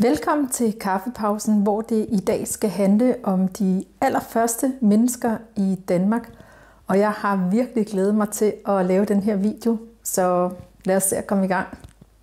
Velkommen til kaffepausen, hvor det i dag skal handle om de allerførste mennesker i Danmark. Og jeg har virkelig glædet mig til at lave den her video, så lad os se at komme i gang.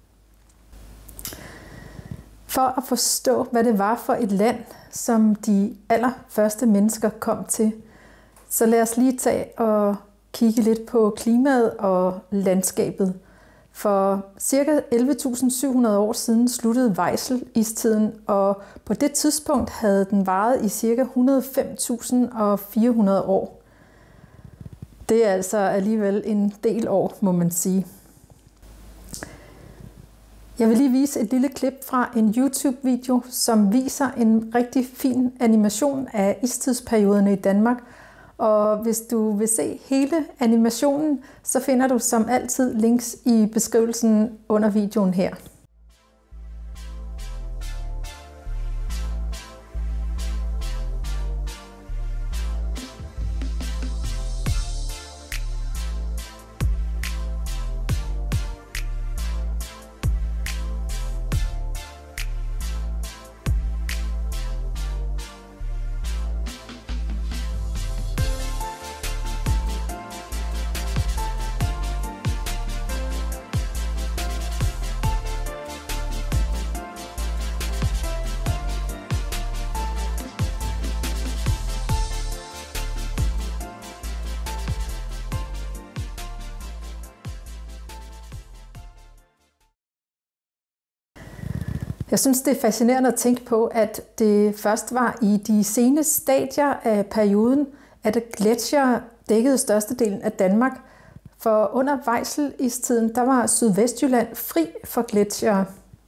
For at forstå, hvad det var for et land, som de allerførste mennesker kom til, så lad os lige tage og kigge lidt på klimaet og landskabet. For ca. 11.700 år siden sluttede Weichsel-istiden, og på det tidspunkt havde den varet i ca. 105.400 år. Det er altså alligevel en del år, må man sige. Jeg vil lige vise et lille klip fra en YouTube-video, som viser en rigtig fin animation af istidsperioderne i Danmark. Og hvis du vil se hele animationen, så finder du som altid links i beskrivelsen under videoen her. Jeg synes, det er fascinerende at tænke på, at det først var i de sene stadier af perioden, at gletsjere dækkede størstedelen af Danmark. For under Weichsel-istiden, der var Sydvestjylland fri for gletsjere.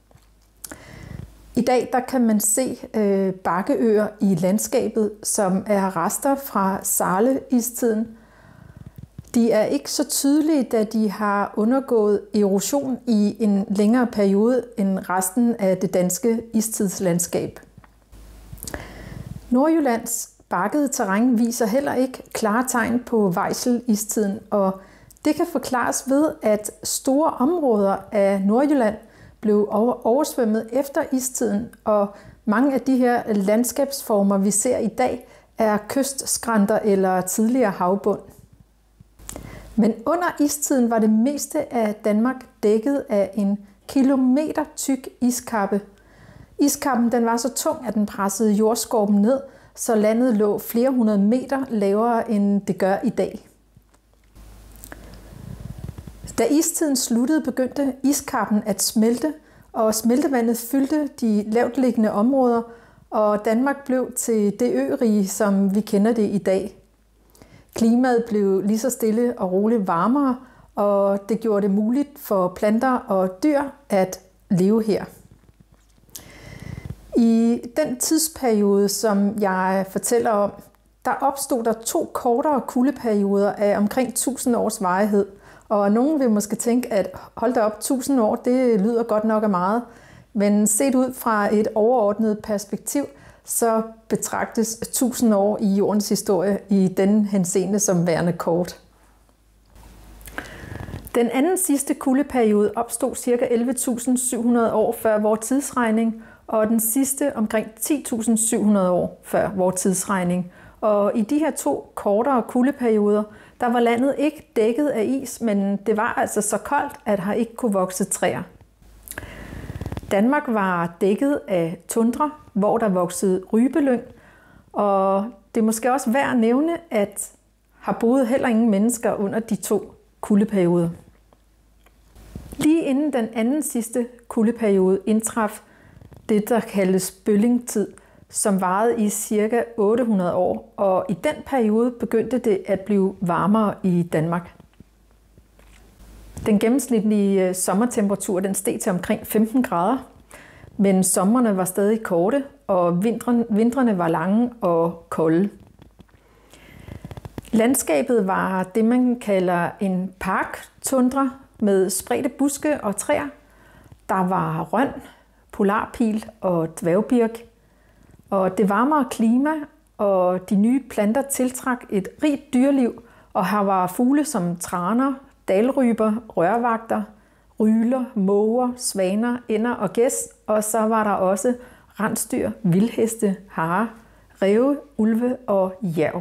I dag der kan man se bakkeøer i landskabet, som er rester fra Saale-istiden. De er ikke så tydelige, da de har undergået erosion i en længere periode end resten af det danske istidslandskab. Nordjyllands bakkede terræn viser heller ikke klare tegn på Weichsel-istiden, og det kan forklares ved, at store områder af Nordjylland blev oversvømmet efter istiden, og mange af de her landskabsformer, vi ser i dag, er kystskrænter eller tidligere havbund. Men under istiden var det meste af Danmark dækket af en kilometer tyk iskappe. Iskappen den var så tung, at den pressede jordskorpen ned, så landet lå flere hundrede meter lavere, end det gør i dag. Da istiden sluttede, begyndte iskappen at smelte, og smeltevandet fyldte de lavtliggende områder, og Danmark blev til det ørige, som vi kender det i dag. Klimaet blev lige så stille og roligt varmere, og det gjorde det muligt for planter og dyr at leve her. I den tidsperiode, som jeg fortæller om, der opstod der 2 kortere kuldeperioder af omkring 1000 års varighed. Og nogen vil måske tænke, at hold da op, 1000 år, det lyder godt nok af meget. Men set ud fra et overordnet perspektiv, så betragtes 1000 år i jordens historie i den henseende som værende kort. Den anden sidste kuldeperiode opstod ca. 11.700 år før vor tidsregning, og den sidste omkring 10.700 år før vor tidsregning. Og i de her 2 kortere kuldeperioder, der var landet ikke dækket af is, men det var altså så koldt, at her ikke kunne vokse træer. Danmark var dækket af tundra, hvor der voksede rybelyng, og det er måske også værd at nævne, at her boede heller ingen mennesker under de 2 kuldeperioder. Lige inden den anden sidste kuldeperiode indtraf det, der kaldes bøllingtid, som varede i ca. 800 år, og i den periode begyndte det at blive varmere i Danmark. Den gennemsnitlige sommertemperatur den steg til omkring 15 grader, men somrene var stadig korte, og vintrene var lange og kolde. Landskabet var det, man kalder en parktundra med spredte buske og træer. Der var røn, polarpil og dværgbirk. Og det varmere klima og de nye planter tiltrak et rigt dyreliv, og her var fugle som traner, dalryber, rørvagter, ryler, måger, svaner, ænder og gæs, og så var der også rensdyr, vildheste, hare, ræve, ulve og jærv.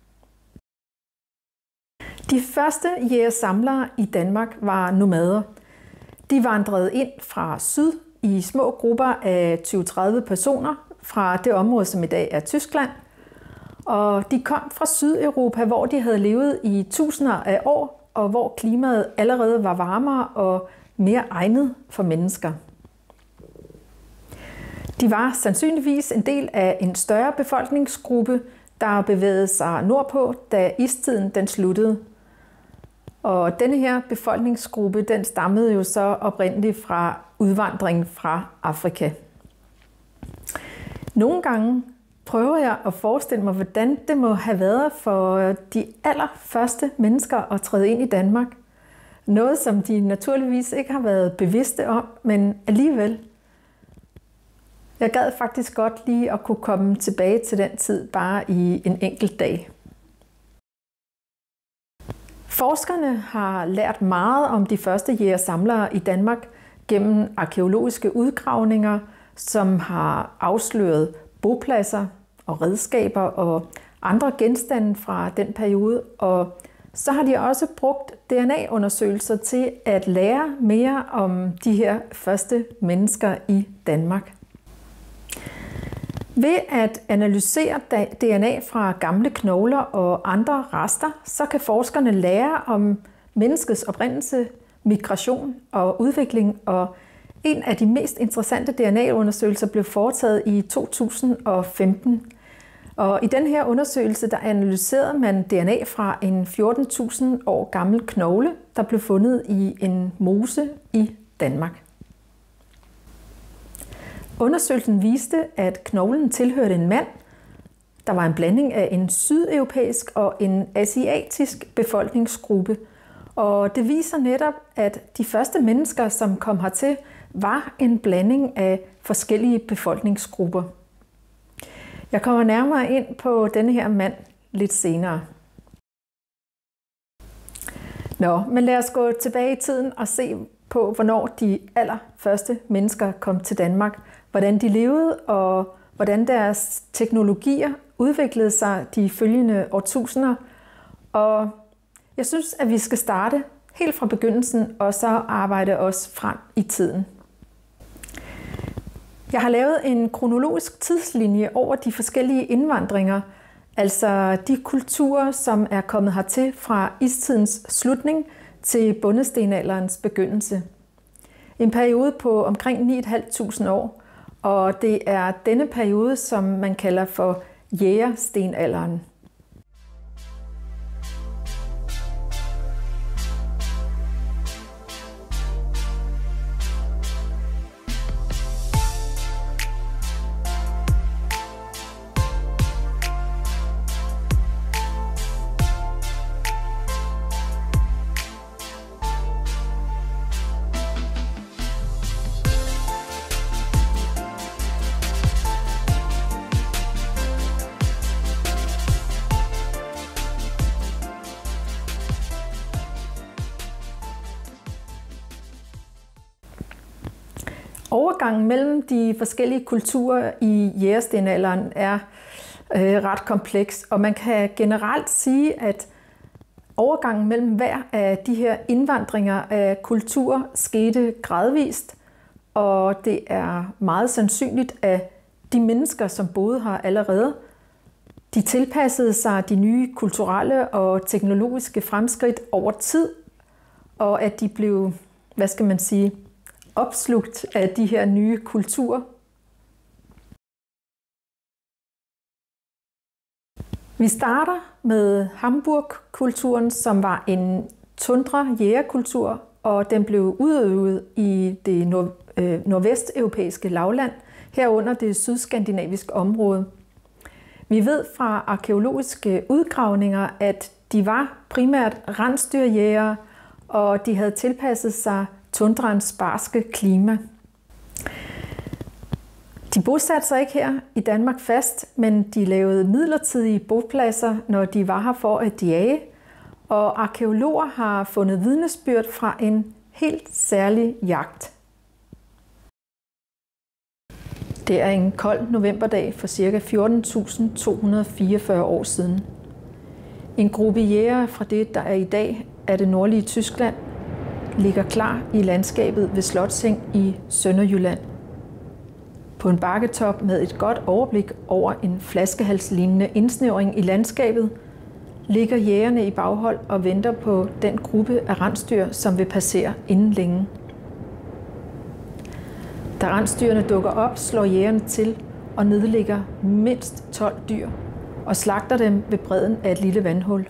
De første jægersamlere i Danmark var nomader. De vandrede ind fra syd i små grupper af 20-30 personer fra det område, som i dag er Tyskland. Og de kom fra Sydeuropa, hvor de havde levet i tusinder af år, og hvor klimaet allerede var varmere og mere egnet for mennesker. De var sandsynligvis en del af en større befolkningsgruppe, der bevægede sig nordpå, da istiden den sluttede. Og denne her befolkningsgruppe, den stammede jo så oprindeligt fra udvandringen fra Afrika. Nogle gange prøver jeg at forestille mig, hvordan det må have været for de allerførste mennesker at træde ind i Danmark. Noget, som de naturligvis ikke har været bevidste om, men alligevel. Jeg gad faktisk godt lige at kunne komme tilbage til den tid bare i en enkelt dag. Forskerne har lært meget om de første jægersamlere i Danmark gennem arkæologiske udgravninger, som har afsløret bopladser og redskaber og andre genstande fra den periode. Og så har de også brugt DNA-undersøgelser til at lære mere om de her første mennesker i Danmark. Ved at analysere DNA fra gamle knogler og andre rester, så kan forskerne lære om menneskets oprindelse, migration og udvikling. Og en af de mest interessante DNA-undersøgelser blev foretaget i 2015. Og i den her undersøgelse, der analyserede man DNA fra en 14.000 år gammel knogle, der blev fundet i en mose i Danmark. Undersøgelsen viste, at knoglen tilhørte en mand, der var en blanding af en sydeuropæisk og en asiatisk befolkningsgruppe. Og det viser netop, at de første mennesker, som kom hertil, var en blanding af forskellige befolkningsgrupper. Jeg kommer nærmere ind på denne her mand lidt senere. Men lad os gå tilbage i tiden og se på, hvornår de allerførste mennesker kom til Danmark, hvordan de levede og hvordan deres teknologier udviklede sig de følgende årtusinder. Og jeg synes, at vi skal starte helt fra begyndelsen og så arbejde os frem i tiden. Jeg har lavet en kronologisk tidslinje over de forskellige indvandringer, altså de kulturer, som er kommet hertil fra istidens slutning til bondestenalderens begyndelse. En periode på omkring 9.500 år, og det er denne periode, som man kalder for jægerstenalderen. Overgangen mellem de forskellige kulturer i jægerstenalderen er ret kompleks, og man kan generelt sige, at overgangen mellem hver af de her indvandringer af kulturer skete gradvist, og det er meget sandsynligt, at de mennesker, som boede her allerede, de tilpassede sig de nye kulturelle og teknologiske fremskridt over tid, og at de blev, opslugt af de her nye kulturer. Vi starter med Hamburg-kulturen, som var en tundra-jægerkultur, og den blev udøvet i det nordvesteuropæiske lavland, herunder det sydskandinaviske område. Vi ved fra arkæologiske udgravninger, at de var primært rensdyrjægere, og de havde tilpasset sig tundraens barske klima. De bosatte sig ikke her i Danmark fast, men de lavede midlertidige bopladser, når de var her for at jage, og arkæologer har fundet vidnesbyrd fra en helt særlig jagt. Det er en kold novemberdag for ca. 14.244 år siden. En gruppe jægere fra det, der er i dag, er det nordlige Tyskland, ligger klar i landskabet ved Slotsheng i Sønderjylland. På en bakketop med et godt overblik over en flaskehalslignende indsnævring i landskabet, ligger jægerne i baghold og venter på den gruppe af rensdyr, som vil passere inden længe. Da rensdyrene dukker op, slår jægerne til og nedlægger mindst 12 dyr og slagter dem ved bredden af et lille vandhul.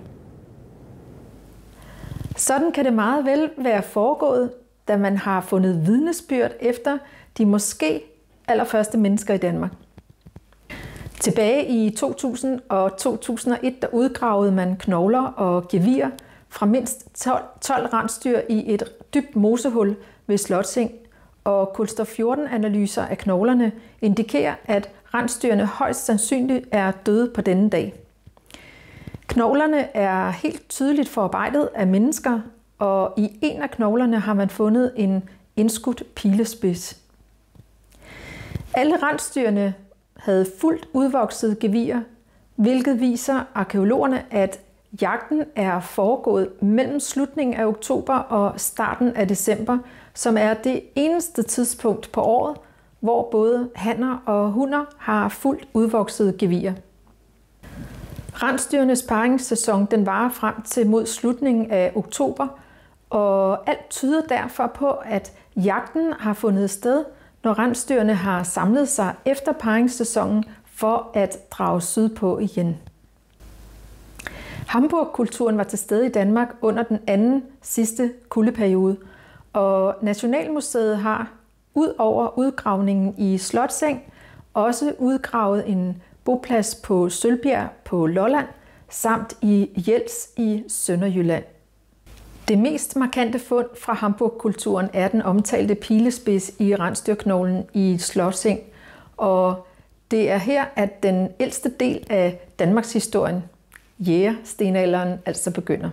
Sådan kan det meget vel være foregået, da man har fundet vidnesbyrd efter de måske allerførste mennesker i Danmark. Tilbage i 2000 og 2001 der udgravede man knogler og gevir fra mindst 12 rensdyr i et dybt mosehul ved Slotsheng, og kulstof-14-analyser af knoglerne indikerer, at rensdyrene højst sandsynligt er døde på denne dag. Knoglerne er helt tydeligt forarbejdet af mennesker, og i en af knoglerne har man fundet en indskudt pilespids. Alle rensdyrene havde fuldt udvokset gevier, hvilket viser arkæologerne, at jagten er foregået mellem slutningen af oktober og starten af december, som er det eneste tidspunkt på året, hvor både hanner og hunner har fuldt udvokset gevier. Rensdyrenes parringssæson den varer frem til mod slutningen af oktober, og alt tyder derfor på, at jagten har fundet sted, når rensdyrene har samlet sig efter parringssæsonen for at drage sydpå igen. Hamburg-kulturen var til stede i Danmark under den anden sidste kuldeperiode, og Nationalmuseet har ud over udgravningen i Slotsheng også udgravet en boplads på Sølbjerg på Lolland samt i Jels i Sønderjylland. Det mest markante fund fra Hamburg-kulturen er den omtalte pilespids i rensdyrknoglen i Slotsheng, og det er her, at den ældste del af Danmarks historien, jægerstenalderen, altså begynder.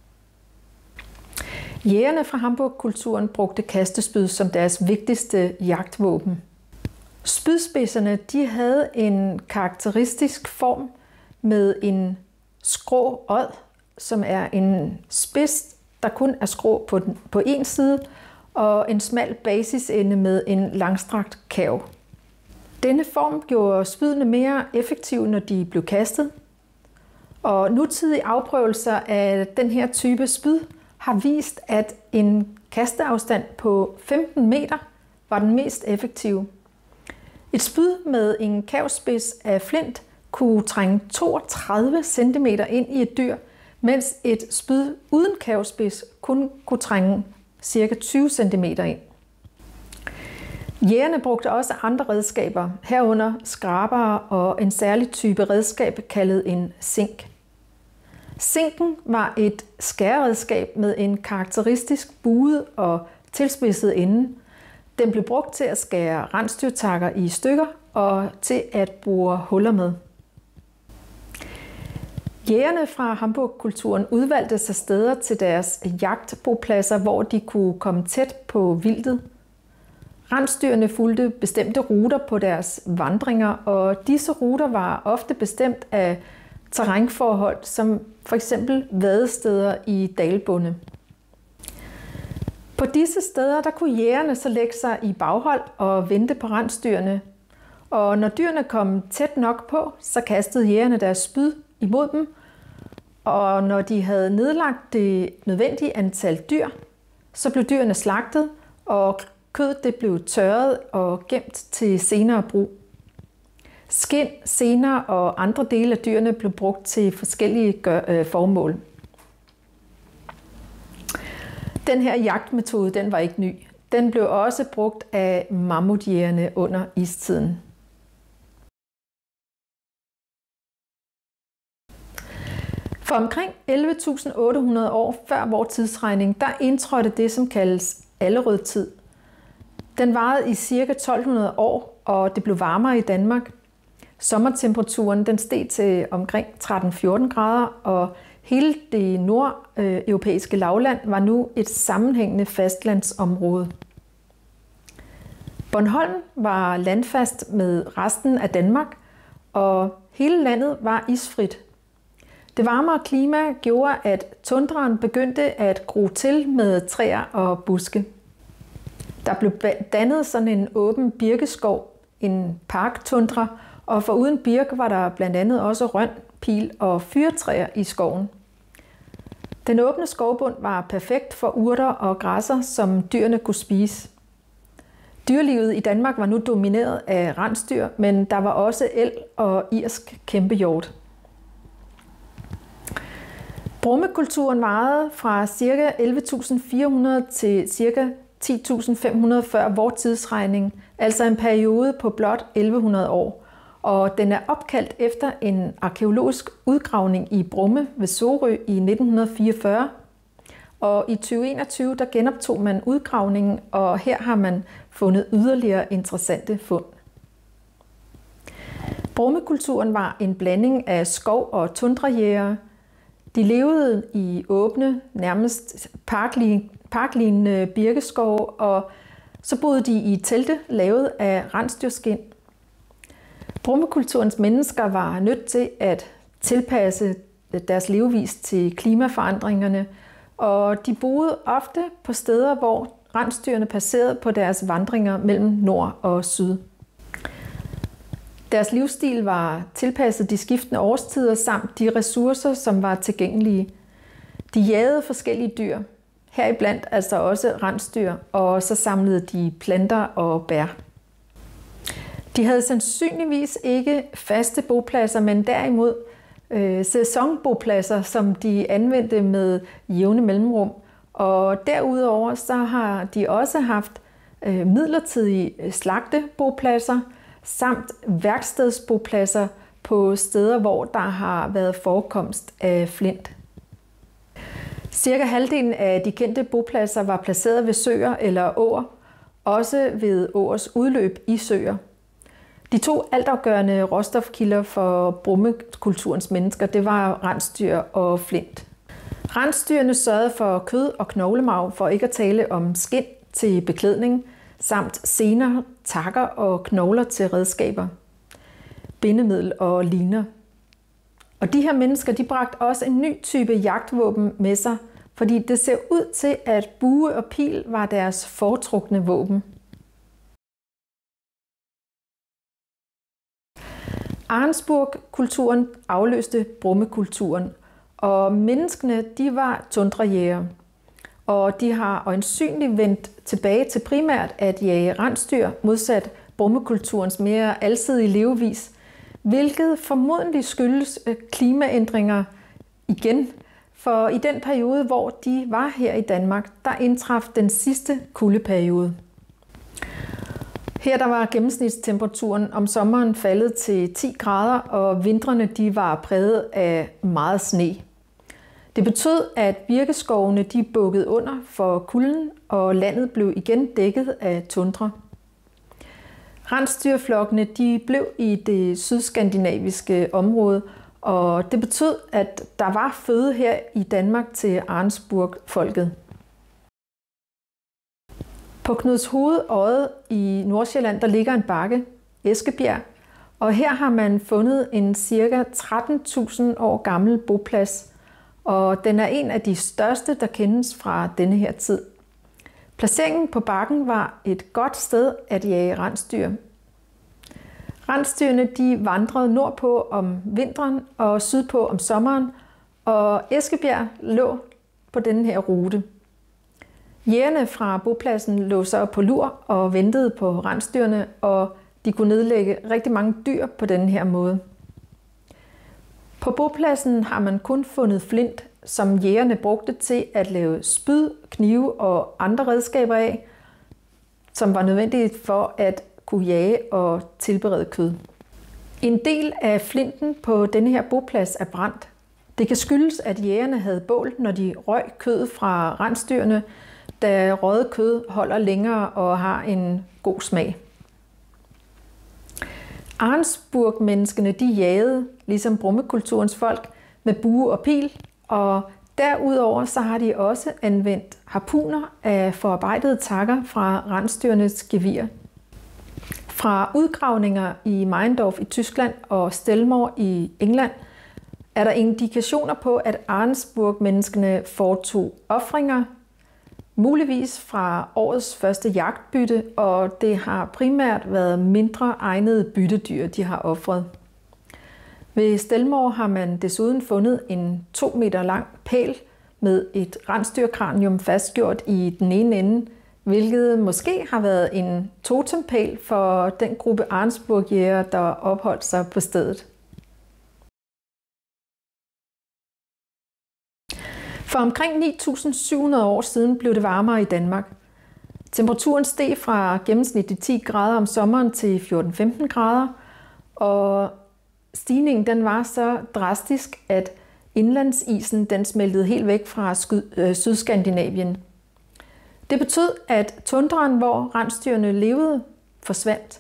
Jægerne fra Hamburg-kulturen brugte kastespyd som deres vigtigste jagtvåben. Spydspidserne de havde en karakteristisk form med en skrå åd, som er en spids, der kun er skrå på en side, og en smal basisende med en langstrakt kærv. Denne form gjorde spydene mere effektive, når de blev kastet, og nutidige afprøvelser af den her type spyd har vist, at en kasteafstand på 15 meter var den mest effektive. Et spyd med en kærvspids af flint kunne trænge 32 cm ind i et dyr, mens et spyd uden kærvspids kun kunne trænge ca. 20 cm ind. Jægerne brugte også andre redskaber, herunder skrabere og en særlig type redskab kaldet en zink. Zinken var et skæreredskab med en karakteristisk buet og tilspidset ende. Den blev brugt til at skære rensdyrtakker i stykker og til at bore huller med. Jægerne fra Hamburg-kulturen udvalgte sig steder til deres jagtbopladser, hvor de kunne komme tæt på vildtet. Rensdyrene fulgte bestemte ruter på deres vandringer, og disse ruter var ofte bestemt af terrænforhold, som for eksempel vadesteder i dalbunde. På disse steder der kunne jægerne så lægge sig i baghold og vente på rensdyrene, og når dyrene kom tæt nok på, så kastede jægerne deres spyd imod dem, og når de havde nedlagt det nødvendige antal dyr, så blev dyrene slagtet, og kødet det blev tørret og gemt til senere brug. Skind, sener og andre dele af dyrene blev brugt til forskellige formål. Den her jagtmetode den var ikke ny. Den blev også brugt af mammutjægerne under istiden. For omkring 11.800 år før vor tidsregning, der indtrådte det, som kaldes allerødtid. Den varede i ca. 1200 år, og det blev varmere i Danmark. Sommertemperaturen den steg til omkring 13-14 grader, og Hele det nordeuropæiske lavland var nu et sammenhængende fastlandsområde. Bornholm var landfast med resten af Danmark, og hele landet var isfrit. Det varmere klima gjorde, at tundraen begyndte at gro til med træer og buske. Der blev dannet sådan en åben birkeskov, en parktundra, og foruden birk var der blandt andet også røn, pil og fyrretræer i skoven. Den åbne skovbund var perfekt for urter og græsser, som dyrene kunne spise. Dyrelivet i Danmark var nu domineret af rensdyr, men der var også elg og irsk kæmpehjort. Brummekulturen varede fra ca. 11.400 til ca. 10.500 før vores tidsregning, altså en periode på blot 1100 år. Og den er opkaldt efter en arkæologisk udgravning i Brumme ved Sorø i 1944. Og i 2021 der genoptog man udgravningen, og her har man fundet yderligere interessante fund. Brummekulturen var en blanding af skov- og tundrajægere. De levede i åbne, nærmest parklignende birkeskove, og så boede de i telte lavet af rensdyrskind. Brummekulturens mennesker var nødt til at tilpasse deres levevis til klimaforandringerne, og de boede ofte på steder, hvor rensdyrene passerede på deres vandringer mellem nord og syd. Deres livsstil var tilpasset de skiftende årstider samt de ressourcer, som var tilgængelige. De jagede forskellige dyr, heriblandt altså også rensdyr, og så samlede de planter og bær. De havde sandsynligvis ikke faste bopladser, men derimod sæsonbopladser, som de anvendte med jævne mellemrum. Og derudover så har de også haft midlertidige slagtebopladser samt værkstedsbopladser på steder, hvor der har været forekomst af flint. Cirka halvdelen af de kendte bopladser var placeret ved søer eller åer, også ved åers udløb i søer. De to altafgørende råstofkilder for brummekulturens mennesker, det var rensdyr og flint. Rensdyrene sørgede for kød og knoglemarv, for ikke at tale om skind til beklædning, samt sener, takker og knogler til redskaber, bindemiddel og liner. Og de her mennesker, de bragte også en ny type jagtvåben med sig, fordi det ser ud til, at bue og pil var deres foretrukne våben. Arensburg-kulturen afløste brummekulturen, og menneskene de var tundrajægere. Og de har øjensynligt vendt tilbage til primært at jage rensdyr, modsat brummekulturens mere alsidige levevis, hvilket formodentlig skyldes klimaændringer igen. For i den periode, hvor de var her i Danmark, der indtraf den sidste kuldeperiode. Her der var gennemsnitstemperaturen om sommeren faldet til 10 grader, og vintrene de var præget af meget sne. Det betød, at virkeskovene de bukkede under for kulden, og landet blev igen dækket af tundra. Rensdyrflokkene de blev i det sydskandinaviske område, og det betød, at der var føde her i Danmark til Arensburg-folket. På Knudshoved Odde i Nordsjælland der ligger en bakke, Eskebjerg, og her har man fundet en ca. 13.000 år gammel boplads, og den er en af de største, der kendes fra denne her tid. Placeringen på bakken var et godt sted at jage rensdyr. Rensdyrene de vandrede nordpå om vinteren og sydpå om sommeren, og Eskebjerg lå på denne her rute. Jægerne fra bopladsen lå så på lur og ventede på rensdyrene, og de kunne nedlægge rigtig mange dyr på denne her måde. På bopladsen har man kun fundet flint, som jægerne brugte til at lave spyd, knive og andre redskaber af, som var nødvendigt for at kunne jage og tilberede kød. En del af flinten på denne her boplads er brændt. Det kan skyldes, at jægerne havde bål, når de røg kød fra rensdyrene, da røget kød holder længere og har en god smag. Arensburg-menneskene de jagede, ligesom brummekulturens folk, med bue og pil, Og derudover så har de også anvendt harpuner af forarbejdede takker fra rensdyrenes gevir. Fra udgravninger i Meyendorf i Tyskland og Stelmore i England er der indikationer på, at Ahrensburg-menneskene foretog ofringer, muligvis fra årets første jagtbytte, og det har primært været mindre egnede byttedyr, de har ofret. Ved Stelmore har man desuden fundet en 2 meter lang pæl med et rensdyrkranium fastgjort i den ene ende, hvilket måske har været en totempæl for den gruppe Ahrensburg-jægere, der opholdt sig på stedet. For omkring 9.700 år siden blev det varmere i Danmark. Temperaturen steg fra gennemsnitligt 10 grader om sommeren til 14-15 grader, og stigningen den var så drastisk, at indlandsisen den smeltede helt væk fra Sydskandinavien. Det betød, at tundraen, hvor rensdyrene levede, forsvandt.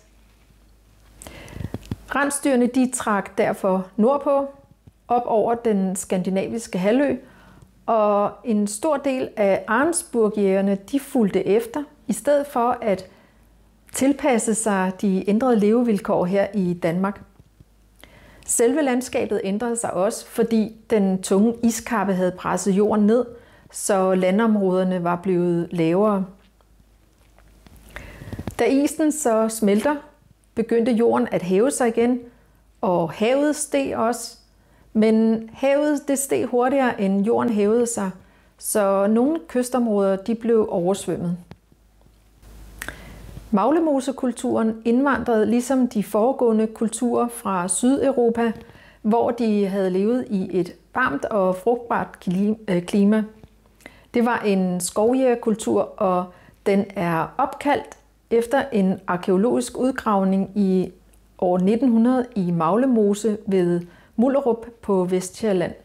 Rensdyrene de trak derfor nordpå, op over den skandinaviske halvø, og en stor del af Ahrensburg-jægerne de fulgte efter, i stedet for at tilpasse sig de ændrede levevilkår her i Danmark. Selve landskabet ændrede sig også, fordi den tunge iskappe havde presset jorden ned, så landområderne var blevet lavere. Da isen så smelter, begyndte jorden at hæve sig igen, og havet steg også. Men havet det steg hurtigere end jorden hævede sig, så nogle kystområder de blev oversvømmet. Maglemosekulturen indvandrede ligesom de foregående kulturer fra Sydeuropa, hvor de havde levet i et varmt og frugtbart klima. Det var en skovjægerkultur, og den er opkaldt efter en arkæologisk udgravning i år 1900 i Maglemose ved Mullerup på Vestsjælland.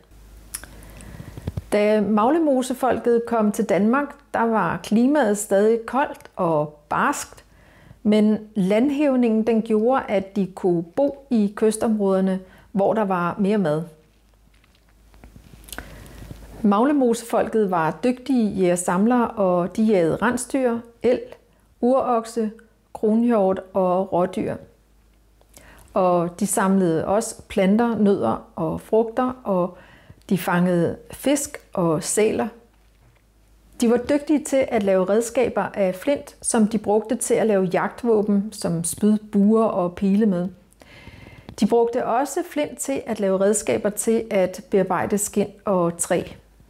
Da Maglemosefolket kom til Danmark, der var klimaet stadig koldt og barskt, men landhævningen den gjorde, at de kunne bo i kystområderne, hvor der var mere mad. Maglemosefolket var dygtige jægersamlere, og de jagede rensdyr, elg, urokse, kronhjort og rådyr. Og de samlede også planter, nødder og frugter, og de fangede fisk og sæler. De var dygtige til at lave redskaber af flint, som de brugte til at lave jagtvåben, som spyd, buer og pile med. De brugte også flint til at lave redskaber til at bearbejde skind og træ.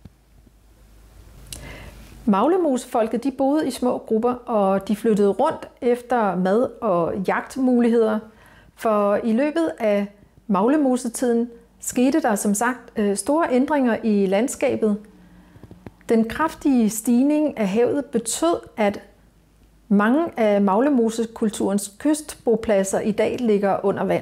Maglemosefolket de boede i små grupper, og de flyttede rundt efter mad og jagtmuligheder. For i løbet af Maglemosetiden skete der som sagt store ændringer i landskabet. Den kraftige stigning af havet betød, at mange af Maglemosekulturens kystbopladser i dag ligger under vand.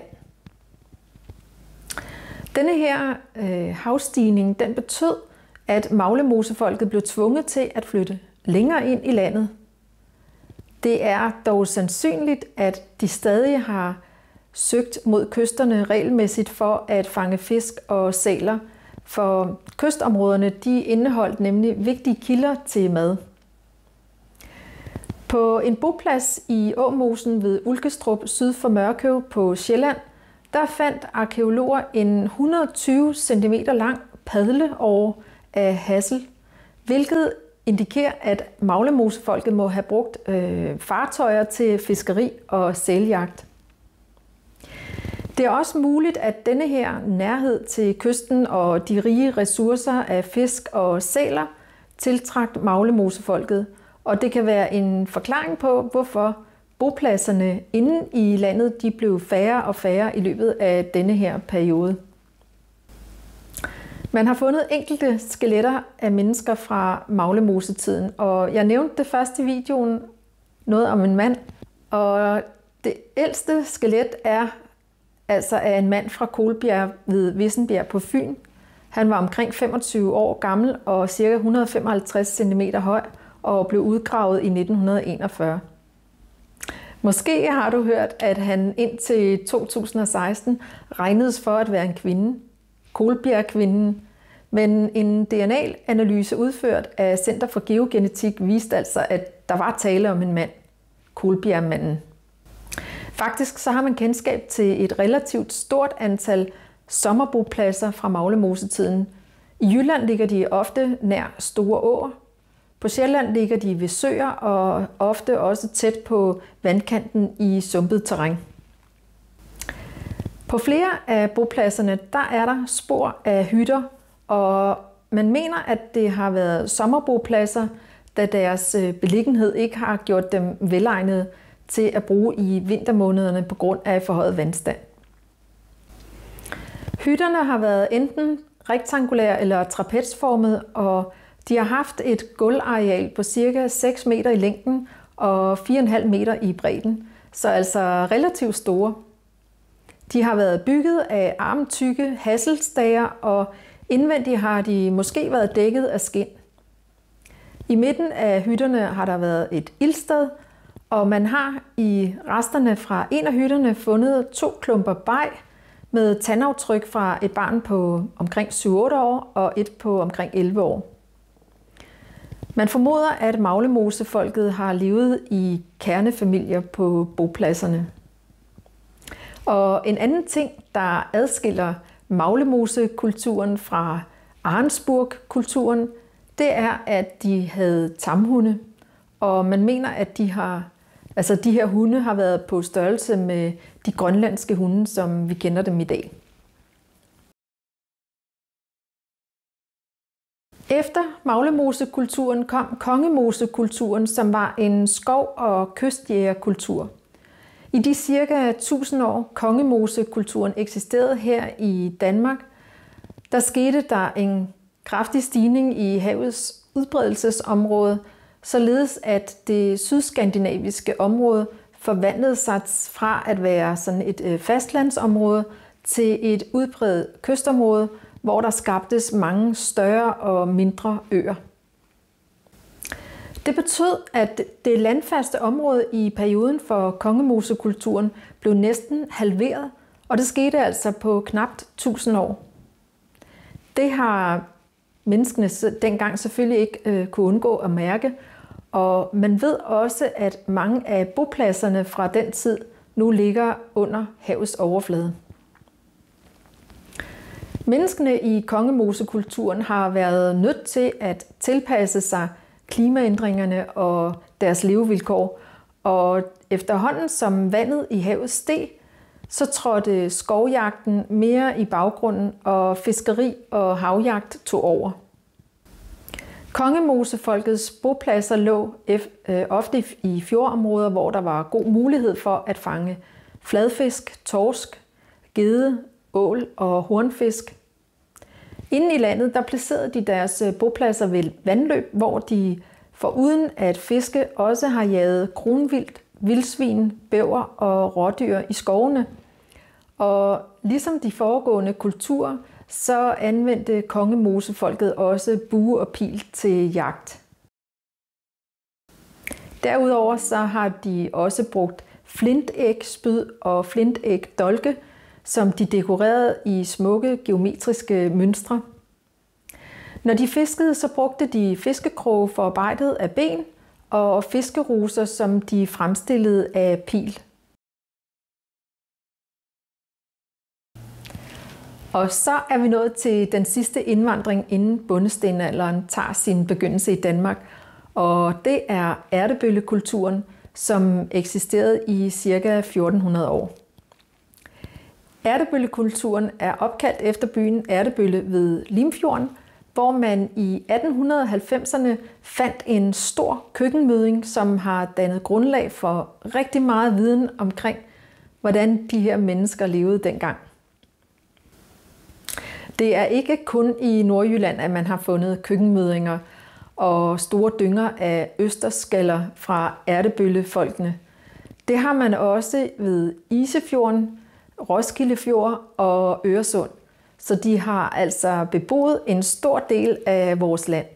Denne her havstigning den betød, at Maglemosefolket blev tvunget til at flytte længere ind i landet. Det er dog sandsynligt, at de stadig har søgt mod kysterne regelmæssigt for at fange fisk og sæler, for kystområderne de indeholdt nemlig vigtige kilder til mad. På en boplads i Åmosen ved Ulkestrup syd for Mørkøv på Sjælland, der fandt arkæologer en 120 cm lang padleåre af hassel, hvilket indikerer, at Maglemosefolket må have brugt fartøjer til fiskeri og sæljagt. Det er også muligt, at denne her nærhed til kysten og de rige ressourcer af fisk og sæler tiltrak Maglemosefolket, og det kan være en forklaring på, hvorfor bopladserne inde i landet de blev færre og færre i løbet af denne her periode. Man har fundet enkelte skeletter af mennesker fra Maglemosetiden, og jeg nævnte det først i videoen noget om en mand, og det ældste skelet er altså af en mand fra Kolbjerg ved Vissenbjerg på Fyn. Han var omkring 25 år gammel og ca. 155 cm høj og blev udgravet i 1941. Måske har du hørt, at han indtil 2016 regnedes for at være en kvinde. Kolbjergkvinden, Men en DNA-analyse udført af Center for Geogenetik viste altså, at der var tale om en mand, Kolbjergmanden. Faktisk så har man kendskab til et relativt stort antal sommerbopladser fra Maglemosetiden. I Jylland ligger de ofte nær store åer. På Sjælland ligger de ved søer og ofte også tæt på vandkanten i sumpet terræn. På flere af bopladserne der er der spor af hytter, og man mener, at det har været sommerbopladser, da deres beliggenhed ikke har gjort dem velegnede til at bruge i vintermånederne på grund af forhøjet vandstand. Hytterne har været enten rektangulære eller trapezformede, og de har haft et gulvareal på ca. 6 meter i længden og 4,5 meter i bredden, så altså relativt store. De har været bygget af armtykke hasselstager, og indvendigt har de måske været dækket af skind. I midten af hytterne har der været et ildsted, og man har i resterne fra en af hytterne fundet 2 klumper beg med tandaftryk fra et barn på omkring 7-8 år og et på omkring 11 år. Man formoder, at Maglemosefolket har levet i kernefamilier på bopladserne. Og en anden ting, der adskiller Maglemosekulturen fra Arensburg-kulturen, det er, at de havde tamhunde. Og man mener, at de her hunde har været på størrelse med de grønlandske hunde, som vi kender dem i dag. Efter Maglemosekulturen kom Kongemosekulturen, som var en skov- og kystjægerkultur. I de cirka 1000 år Kongemosekulturen eksisterede her i Danmark, der skete der en kraftig stigning i havets udbredelsesområde, således at det sydskandinaviske område forvandlede sig fra at være sådan et fastlandsområde til et udbredt kystområde, hvor der skabtes mange større og mindre øer. Det betød, at det landfaste område i perioden for Kongemosekulturen blev næsten halveret, og det skete altså på knapt 1000 år. Det har menneskene dengang selvfølgelig ikke kunne undgå at mærke, og man ved også, at mange af bopladserne fra den tid nu ligger under havets overflade. Menneskene i Kongemosekulturen har været nødt til at tilpasse sig klimaændringerne og deres levevilkår, og efterhånden som vandet i havet steg, så trådte skovjagten mere i baggrunden, og fiskeri og havjagt tog over. Kongemosefolkets bopladser lå ofte i fjordområder, hvor der var god mulighed for at fange fladfisk, torsk, gedde, ål og hornfisk. Inden i landet der placerede de deres bopladser ved vandløb, hvor de foruden at fiske også har jaget kronvildt, vildsvin, bæver og rådyr i skovene. Og ligesom de foregående kulturer, så anvendte Kongemosefolket også bue og pil til jagt. Derudover så har de også brugt flintægspyd og flintægdolke, som de dekorerede i smukke geometriske mønstre. Når de fiskede, så brugte de fiskekroge forarbejdet af ben og fiskeruser, som de fremstillede af pil. Og så er vi nået til den sidste indvandring, inden bondestenalderen tager sin begyndelse i Danmark. Og det er Ertebøllekulturen, som eksisterede i ca. 1400 år. Ertebøllekulturen er opkaldt efter byen Ertebølle ved Limfjorden, hvor man i 1890'erne fandt en stor køkkenmødding, som har dannet grundlag for rigtig meget viden omkring, hvordan de her mennesker levede dengang. Det er ikke kun i Nordjylland, at man har fundet køkkenmøddinger og store dynger af østersskaller fra Ertebøllefolkene. Det har man også ved Isefjorden, Roskilde Fjord og Øresund. Så de har altså beboet en stor del af vores land.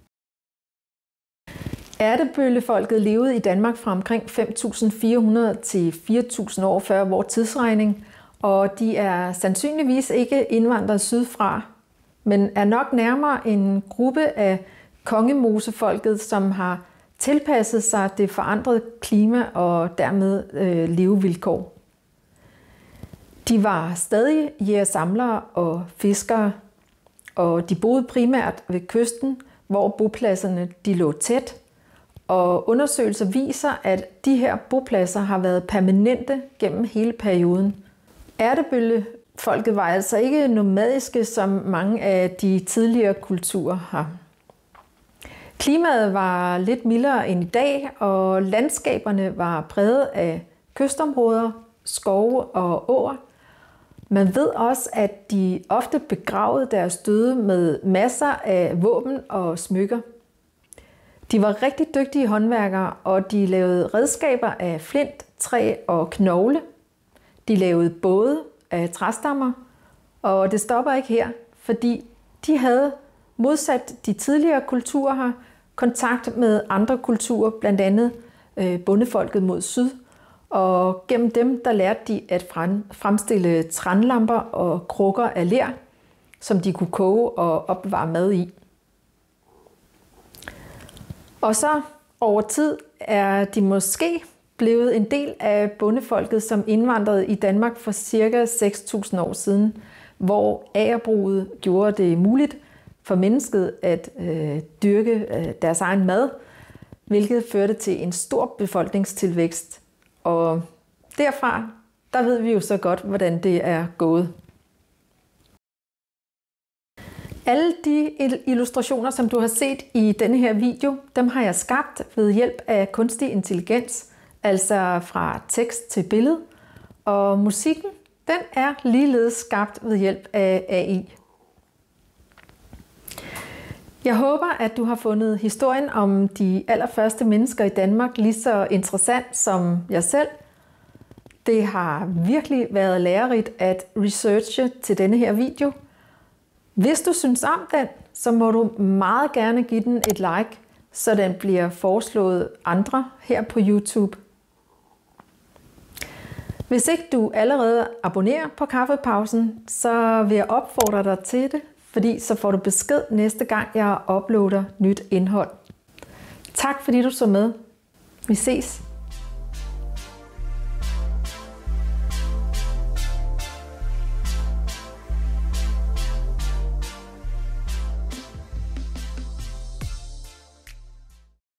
Ertebøllefolket levede i Danmark fra omkring 5.400 til 4.000 år før vores tidsregning, og de er sandsynligvis ikke indvandret sydfra, men er nok nærmere en gruppe af kongemosefolket, som har tilpasset sig det forandrede klima og dermed levevilkår. De var stadig jægersamlere og fiskere, og de boede primært ved kysten, hvor bopladserne de lå tæt. Og undersøgelser viser, at de her bopladser har været permanente gennem hele perioden. Ertebøllefolket var altså ikke nomadiske, som mange af de tidligere kulturer har. Klimaet var lidt mildere end i dag, og landskaberne var præget af kystområder, skove og åer. Man ved også, at de ofte begravede deres døde med masser af våben og smykker. De var rigtig dygtige håndværkere, og de lavede redskaber af flint, træ og knogle. De lavede både af træstammer, og det stopper ikke her, fordi de havde modsat de tidligere kulturer her kontakt med andre kulturer, blandt andet bondefolket mod syd. Og gennem dem der lærte de at fremstille tranlamper og krukker af ler, som de kunne koge og opbevare mad i. Og så over tid er de måske blevet en del af bondefolket, som indvandrede i Danmark for ca. 6.000 år siden, hvor agerbruget gjorde det muligt for mennesket at dyrke deres egen mad, hvilket førte til en stor befolkningstilvækst. Og derfra, der ved vi jo så godt, hvordan det er gået. Alle de illustrationer, som du har set i denne her video, dem har jeg skabt ved hjælp af kunstig intelligens, altså fra tekst til billede. Og musikken, den er ligeledes skabt ved hjælp af AI. Jeg håber, at du har fundet historien om de allerførste mennesker i Danmark lige så interessant som jeg selv. Det har virkelig været lærerigt at researche til denne her video. Hvis du synes om den, så må du meget gerne give den et like, så den bliver foreslået andre her på YouTube. Hvis ikke du allerede abonnerer på Kaffepausen, så vil jeg opfordre dig til det, fordi så får du besked næste gang, jeg uploader nyt indhold. Tak fordi du så med. Vi ses.